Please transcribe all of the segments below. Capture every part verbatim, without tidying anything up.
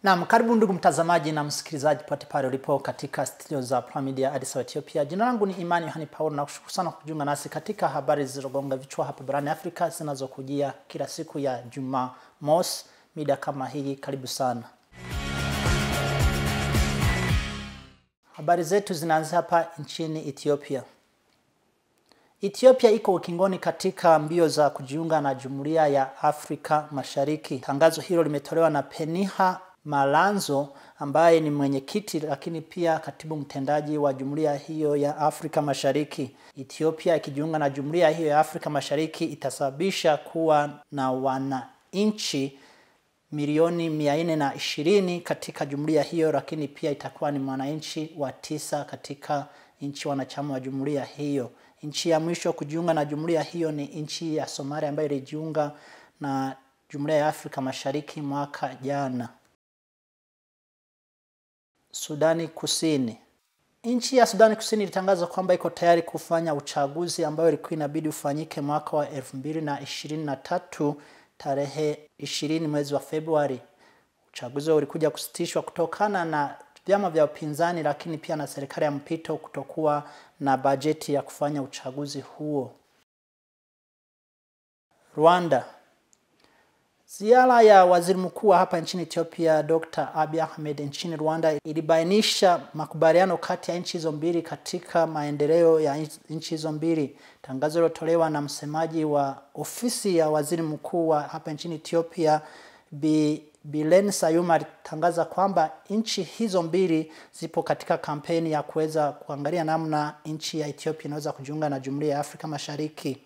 Naam, karibu ndugu mtazamaji na msikilizaji pote pale ulipo katika studio za Prime Media Addis Ababa Ethiopia. Jina langu ni Imani Yohani Paul na kushukuru sana kujiunga nasi katika habari zilizogonga vichwa hapa barani Afrika zinazokujia kila siku ya Jumamosi mida kama hii. Karibu sana. Habari zetu zinaanza hapa nchini Ethiopia. Ethiopia iko ukingoni katika mbio za kujiunga na Jumuiya ya Afrika Mashariki. Tangazo hilo limetolewa na Peniha Malanzo ambaye ni mwenyekiti lakini pia katibu mtendaji wa Jumuiya hiyo ya Afrika Mashariki. Ethiopia ikijiunga na Jumuiya hiyo ya Afrika Mashariki itasababisha kuwa na wananchi milioni mia nne na ishirini katika jumuiya hiyo, lakini pia itakuwa ni mwananchi wa tisa katika nchi wanachama wa jumuiya hiyo. Nchi ya mwisho kujiunga na jumuiya hiyo ni nchi ya Somalia ambayo ilijiunga na Jumuiya ya Afrika Mashariki mwaka jana. Sudani Kusini. Nchi ya Sudani Kusini ilitangaza kwamba iko tayari kufanya uchaguzi ambao ilikuwa inabidi ufanyike mwaka wa elfu mbili na ishirini na tatu tarehe ishirini mwezi wa Februari. Uchaguzi ulikuja kusitishwa kutokana na vyama vya upinzani lakini pia na serikali ya mpito kutokuwa na bajeti ya kufanya uchaguzi huo. Rwanda. Ziara ya waziri mkuu hapa nchini Ethiopia Doctor Abiy Ahmed nchini Rwanda ilibainisha makubaliano kati ya nchi hizo mbili katika maendeleo ya nchi hizo mbili. Tangazo lilotolewa na msemaji wa ofisi ya waziri mkuu wa hapa nchini Ethiopia Bi Bilen Sayuma alitangaza kwamba nchi hizo mbili zipo katika kampeni ya kuweza kuangalia namna nchi ya Ethiopia inaweza kujiunga na Jumuiya ya Afrika Mashariki.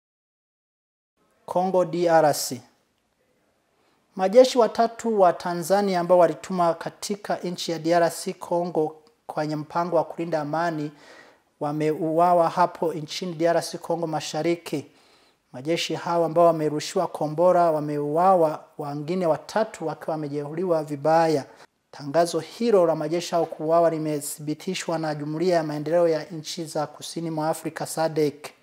Congo D R C. Majeshi watatu wa Tanzania ambao walituma katika nchi ya D R C Congo kwenye mpango wa kulinda amani wameuawa hapo nchini D R C Congo Mashariki. Majeshi hao ambao wamerushiwa kombora wameuawa, wengine watatu wakiwa wamejeruhiwa vibaya. Tangazo hilo la majeshi hao kuuawa limethibitishwa na Jumuiya ya Maendeleo ya Nchi za Kusini mwa Afrika S A D C.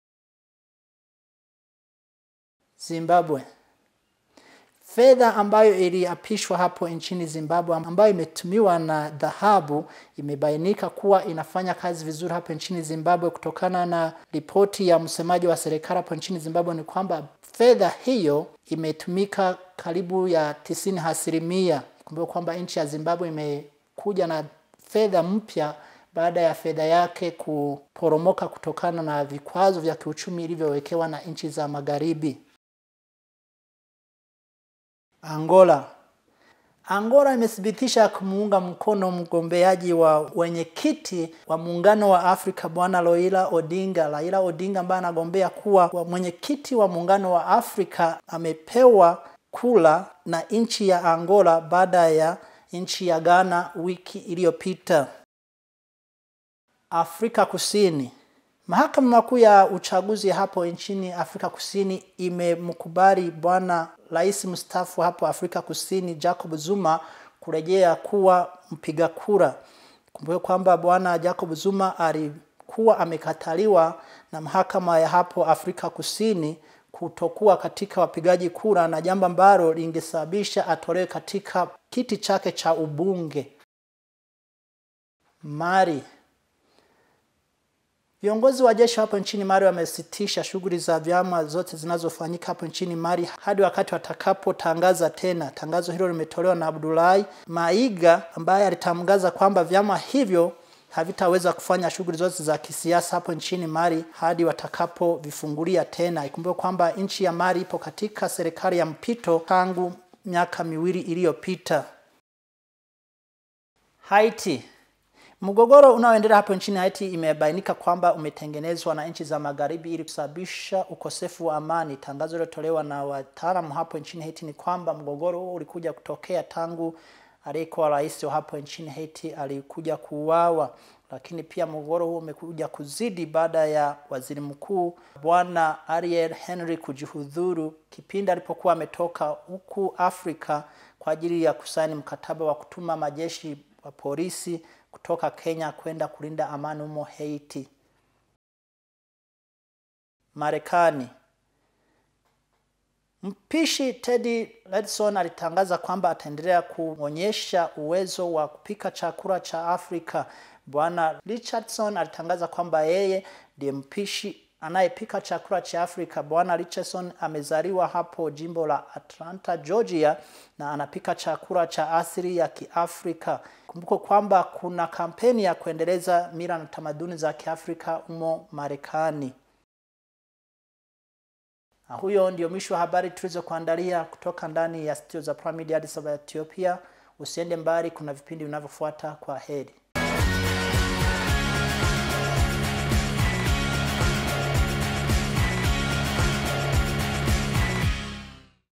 Zimbabwe. Fedha ambayo iliapishwa hapo nchini Zimbabwe ambayo imetumiwa na dhahabu imebainika kuwa inafanya kazi vizuri hapo nchini Zimbabwe. Kutokana na ripoti ya msemaji wa serikali hapo nchini Zimbabwe ni kwamba fedha hiyo imetumika karibu ya tisini asilimia. Kumbuka kwamba nchi ya Zimbabwe imekuja na fedha mpya baada ya fedha yake kuporomoka kutokana na vikwazo vya kiuchumi ilivyowekewa na nchi za magharibi. Angola. Angola imethibitisha kumuunga mkono mgombeaji wa wenyekiti wa muungano wa Afrika Bwana Raila Odinga. Raila Odinga ambaye anagombea kuwa mwenyekiti wa muungano wa Afrika amepewa kula na nchi ya Angola baada ya nchi ya Ghana wiki iliyopita. Afrika Kusini. Mahakama kuu ya uchaguzi hapo nchini Afrika Kusini imemkubali bwana rais mstaafu hapo Afrika Kusini Jacob Zuma kurejea kuwa mpiga kura. Kumbuka kwamba bwana Jacob Zuma alikuwa amekataliwa na mahakama ya hapo Afrika Kusini kutokuwa katika wapigaji kura, na jambo ambalo lingesababisha atolewe katika kiti chake cha ubunge. Mali. Viongozi wa jeshi hapo nchini Mali wamesitisha shughuli za vyama zote zinazofanyika hapo nchini Mali hadi wakati watakapotangaza tena. Tangazo hilo limetolewa na Abdullahi Maiga ambaye alitangaza kwamba vyama hivyo havitaweza kufanya shughuli zote za kisiasa hapo nchini Mali hadi watakapovifungulia tena. Ikumbuke kwamba nchi ya Mali ipo katika serikali ya mpito tangu miaka miwili iliyopita. Haiti. Mgogoro unaoendelea hapo nchini Haiti imebainika kwamba umetengenezwa na nchi za magharibi ili kusababisha ukosefu wa amani. Tangazo lilotolewa na wataalamu hapo nchini Haiti ni kwamba mgogoro huo ulikuja kutokea tangu aliyekuwa rais wa hapo nchini Haiti alikuja kuuawa, lakini pia mgogoro huo umekuja kuzidi baada ya waziri mkuu bwana Ariel Henry kujihudhuru kipindi alipokuwa ametoka huku Afrika kwa ajili ya kusaini mkataba wa kutuma majeshi wa polisi kutoka Kenya kwenda kulinda amani humo Haiti. Marekani. Mpishi Teddy Redson alitangaza kwamba ataendelea kuonyesha uwezo wa kupika chakula cha Afrika. Bwana Richardson alitangaza kwamba yeye ndiye mpishi anayepika chakula cha Afrika. Bwana Richardson amezaliwa hapo jimbo la Atlanta, Georgia, na anapika chakula cha asili ya Kiafrika. Kumbuka kwamba kuna kampeni ya kuendeleza mila na tamaduni za Kiafrika umo Marekani. Na huyo ndio mwisho wa habari tulizokuandalia kutoka ndani ya studio za Prime Media Addis Ababa, Ethiopia. Usiende mbali, kuna vipindi vinavyofuata. Kwa heri.